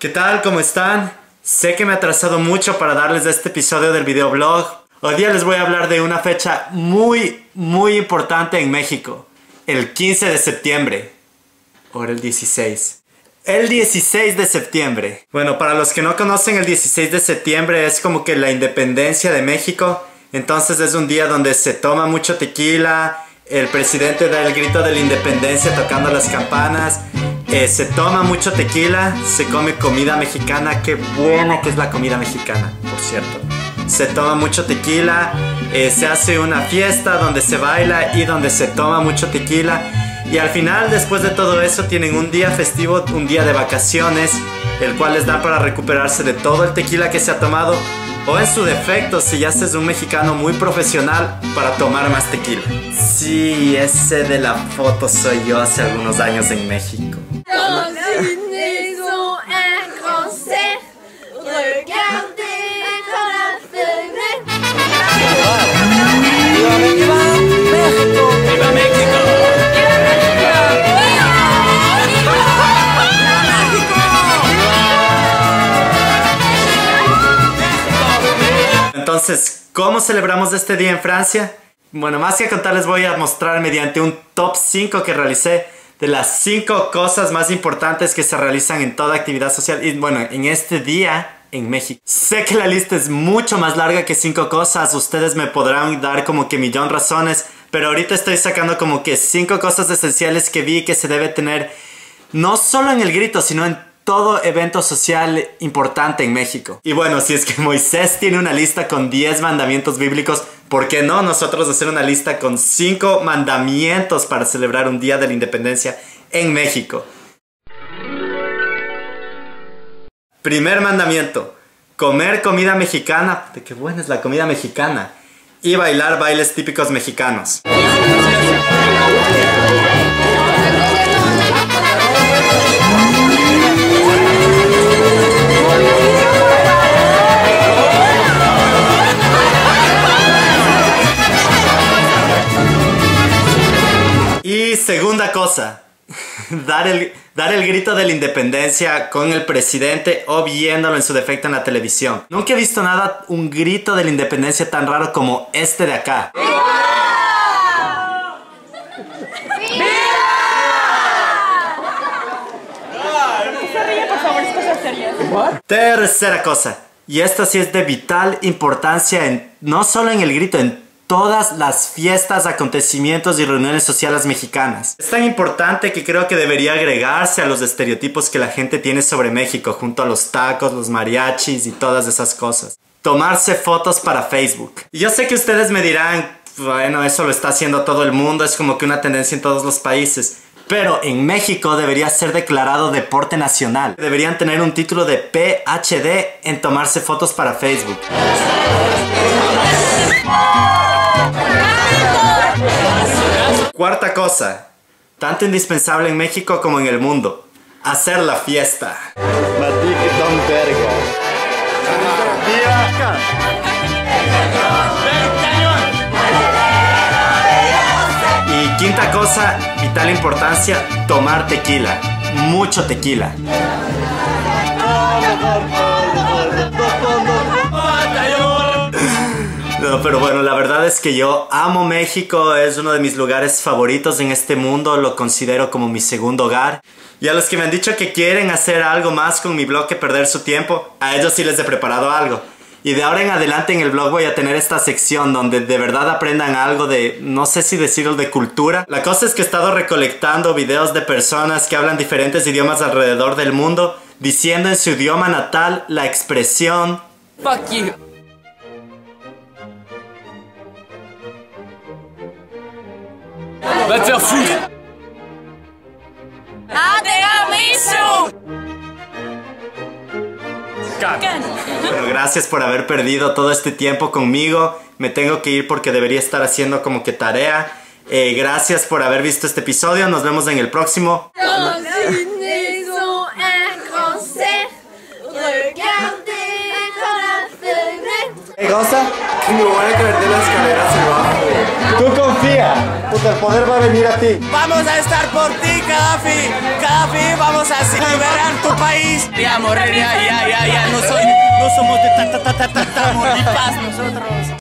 ¿Qué tal? ¿Cómo están? Sé que me he atrasado mucho para darles este episodio del videoblog. Hoy día les voy a hablar de una fecha muy importante en México. El 15 de septiembre. O el 16. El 16 de septiembre. Bueno, para los que no conocen, el 16 de septiembre es como que la independencia de México. Entonces es un día donde se toma mucho tequila. El presidente da el grito de la independencia tocando las campanas. Se toma mucho tequila. Se come comida mexicana. Qué buena que es la comida mexicana, por cierto. Se toma mucho tequila. Se hace una fiesta donde se baila y donde se toma mucho tequila. Y al final, después de todo eso, tienen un día festivo, un día de vacaciones, el cual les da para recuperarse de todo el tequila que se ha tomado, o en su defecto, si ya es un mexicano muy profesional, para tomar más tequila. Sí, ese de la foto soy yo hace algunos años en México. ¡Viva México! Entonces, ¿cómo celebramos este día en Francia? Bueno, más que contarles voy a mostrar mediante un top 5 que realicé de las 5 cosas más importantes que se realizan en toda actividad social y bueno, en este día en México. Sé que la lista es mucho más larga que 5 cosas, ustedes me podrán dar como que millón razones, pero ahorita estoy sacando como que 5 cosas esenciales que vi que se debe tener no solo en el grito, sino en todo evento social importante en México. Y bueno, si es que Moisés tiene una lista con 10 mandamientos bíblicos, ¿por qué no nosotros hacer una lista con 5 mandamientos para celebrar un día de la independencia en México? Primer mandamiento: comer comida mexicana. De qué buena es la comida mexicana. Y bailar bailes típicos mexicanos. Y segunda cosa, dar el grito de la independencia con el presidente o viéndolo en su defecto en la televisión. Nunca he visto un grito de la independencia tan raro como este de acá. Tercera cosa, y esta sí es de vital importancia no solo en el grito, en todas las fiestas, acontecimientos y reuniones sociales mexicanas. Es tan importante que creo que debería agregarse a los estereotipos que la gente tiene sobre México, junto a los tacos, los mariachis y todas esas cosas. Tomarse fotos para Facebook. Y yo sé que ustedes me dirán, bueno, eso lo está haciendo todo el mundo, es como que una tendencia en todos los países. Pero en México debería ser declarado deporte nacional. Deberían tener un título de PhD en tomarse fotos para Facebook. Cuarta cosa, tanto indispensable en México como en el mundo: hacer la fiesta. Y quinta cosa, vital importancia: tomar tequila. Mucho tequila. No, pero bueno, la verdad es que yo amo México, es uno de mis lugares favoritos en este mundo, lo considero como mi segundo hogar. Y a los que me han dicho que quieren hacer algo más con mi blog que perder su tiempo, a ellos sí les he preparado algo. Y de ahora en adelante en el blog voy a tener esta sección donde de verdad aprendan algo de, no sé si decirlo, de cultura. La cosa es que he estado recolectando videos de personas que hablan diferentes idiomas alrededor del mundo, diciendo en su idioma natal la expresión Fuck you. Va te faire foutre. Bueno, gracias por haber perdido todo este tiempo conmigo. Me tengo que ir porque debería estar haciendo como que tarea. Gracias por haber visto este episodio. Nos vemos en el próximo. ¿Qué cosa? Que me voy a caer de las escaleras abajo. Tú confía, puta, el poder va a venir a ti. Vamos a estar por ti, Gaddafi. Gaddafi, vamos a liberar tu país. Ya, morir, ya. No somos de Tamaulipas nosotros.